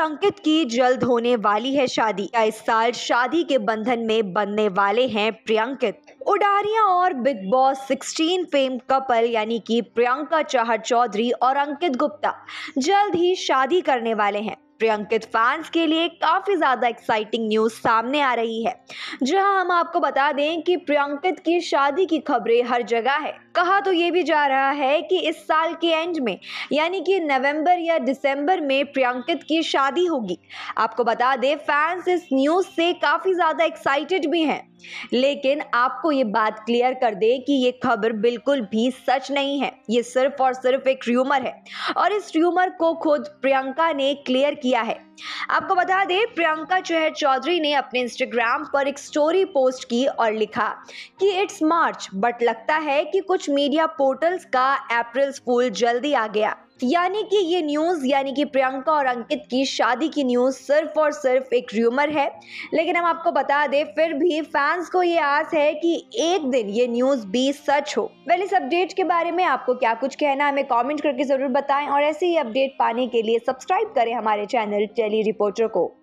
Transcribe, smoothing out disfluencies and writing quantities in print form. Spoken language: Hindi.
अंकित की जल्द होने वाली है शादी। इस साल शादी के बंधन में बंधने वाले हैं प्रियंकित। उडारियां और बिग बॉस 16 फेम कपल यानी कि प्रियंका चहर चौधरी और अंकित गुप्ता जल्द ही शादी करने वाले हैं। प्रियंकित फैंस के लिए काफी ज्यादा एक्साइटिंग न्यूज सामने आ रही है, जहां हम आपको बता दें कि प्रियंकित की शादी की खबरें हर जगह है। कहा तो ये भी जा रहा है कि इस साल के एंड में यानी कि नवंबर या दिसंबर में प्रियंकित की शादी होगी। आपको बता दें फैंस इस न्यूज से काफी ज्यादा एक्साइटेड भी हैं, लेकिन आपको ये बात क्लियर कर दे कि ये खबर बिल्कुल भी सच नहीं है। ये सिर्फ और सिर्फ एक र्यूमर है और इस र्यूमर को खुद प्रियंका ने क्लियर किया है। आपको बता दें प्रियंका चहर चौधरी ने अपने इंस्टाग्राम पर एक स्टोरी पोस्ट की और लिखा कि इट्स मार्च बट लगता है कि कुछ मीडिया पोर्टल्स का अप्रैल फूल जल्दी आ गया। यानी कि ये न्यूज़ यानी कि प्रियंका और अंकित की शादी की न्यूज़ सिर्फ और सिर्फ एक र्यूमर है, लेकिन हम आपको बता दें फिर भी फैंस को ये आस है कि एक दिन ये न्यूज़ भी सच हो। वेल, इस अपडेट के बारे में आपको क्या कुछ कहना है हमें कमेंट करके ज़रूर बताएं और ऐसे ही अपडेट पाने के लिए सब्सक्राइब करें हमारे चैनल टेली रिपोर्टर को।